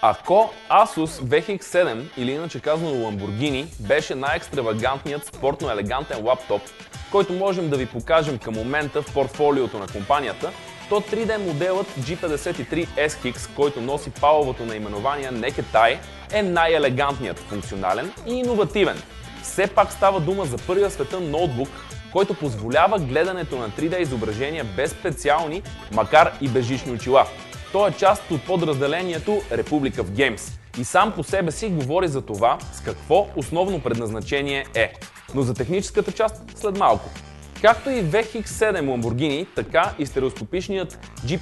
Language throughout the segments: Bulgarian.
Ако Asus VX7, или иначе казано Lamborghini, беше най-екстравагантният спортно-елегантен лаптоп, който можем да ви покажем към момента в портфолиото на компанията, то 3D моделът G53 SX, който носи паловото наименование Naked Eye, е най-елегантният, функционален и иновативен. Все пак става дума за първия в света ноутбук, който позволява гледането на 3D изображения без специални, макар и безжични очила. Той е част от подразделението Republic of Games и сам по себе си говори за това с какво основно предназначение е. Но за техническата част след малко. Както и VX7 Lamborghini, така и стереоскопичният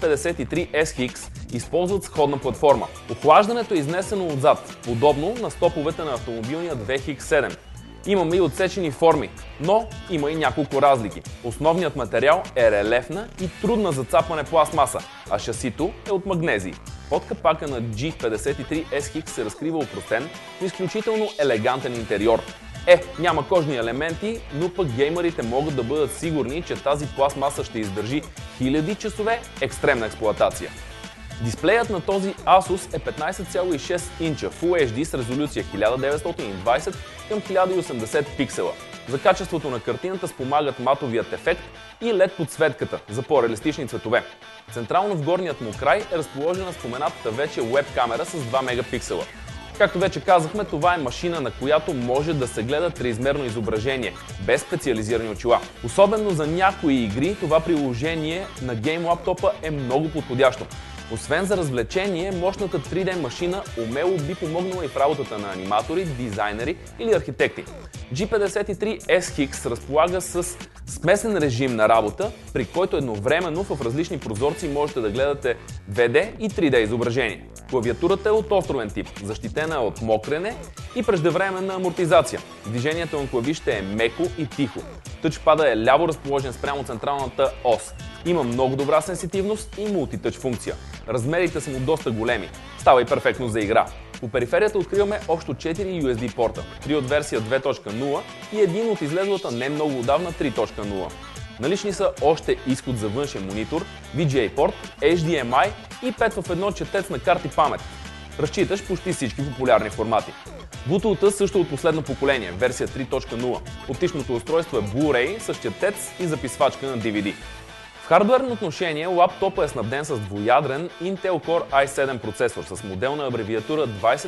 G53 SX използват сходна платформа. Охлаждането е изнесено отзад, подобно на стоповете на автомобилният VX7. Имаме и отсечени форми, но има и няколко разлики. Основният материал е релефна и трудна за цапане пластмаса, а шасито е от магнезий. Под капака на G53 SX се разкрива опростен, но изключително елегантен интериор. Няма кожни елементи, но пък геймерите могат да бъдат сигурни, че тази пластмаса ще издържи хиляди часове екстремна експлоатация. Дисплеят на този Asus е 15,6 инча Full HD с резолюция 1920 към 1080 пиксела. За качеството на картината спомагат матовият ефект и LED подсветката за по-реалистични цветове. Централно в горният му край е разположена споменатата вече веб камера с 2 мегапиксела. Както вече казахме, това е машина, на която може да се гледа триизмерно изображение, без специализирани очила. Особено за някои игри това приложение на гейм лаптопа е много подходящо. Освен за развлечение, мощната 3D машина умело би помогнала и в работата на аниматори, дизайнери или архитекти. G53 SX разполага с смесен режим на работа, при който едновременно в различни прозорци можете да гледате 2D и 3D изображение. Клавиатурата е от островен тип, защитена е от мокрене и преждевременна амортизация. Движението на клавишите е меко и тихо. Тъчпада е ляво разположен спрямо централната ос. Има много добра сенситивност и мултитъч функция. Размерите са му доста големи. Става и перфектно за игра. По периферията откриваме общо 4 USB порта, 3 от версия 2.0 и един от излезлата не много отдавна 3.0. Налични са още изход за външен монитор, VGA порт, HDMI и 5 в 1 четец на карти памет. Разчиташ почти всички популярни формати. Bluetooth също от последно поколение, версия 3.0. Оптичното устройство е Blu-ray с четец и записвачка на DVD. В хардуерно отношение лаптопът е снабден с двуядрен Intel Core i7 процесор с моделна абревиатура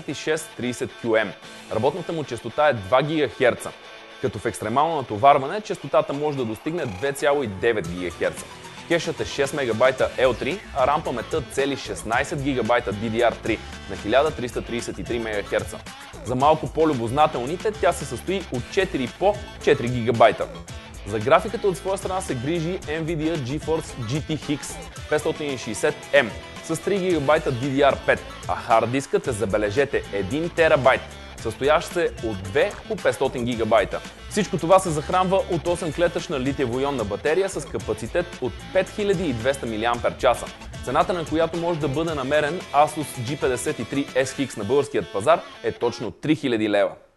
2630QM. Работната му честота е 2 ГГц, като в екстремално натоварване честотата може да достигне 2,9 ГГц. Кешът е 6 МБ L3, а RAM паметта цели 16 ГБ DDR3 на 1333 МГц. За малко по-любознателните тя се състои от 4 по 4 ГБ. За графиката от своя страна се грижи NVIDIA GeForce GTX 560M с 3 ГБ DDR5, а хард дискът е, забележете, 1 ТБ, състоящ се от 2 по 500 ГБ. Всичко това се захранва от 8-клетъчна литиево-ионна батерия с капацитет от 5200 мАч, цената на която може да бъде намерен Asus G53 SX на българският пазар е точно 3000 лева.